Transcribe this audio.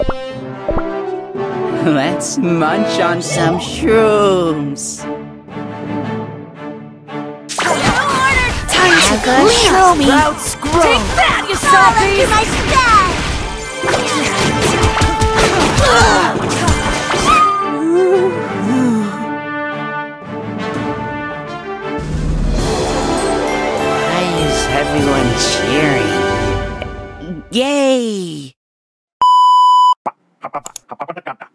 Let's munch on some shrooms. Time to clean up, Sprouts. Take that, you softies! My stash! Why is everyone cheering? Yay!